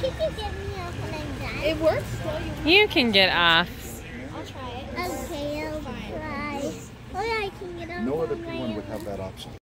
Can you get me off when I'm done? It works still. You can get off. I'll try it. Okay, I'll try. Oh yeah, I can get off. No other P1 would have that option.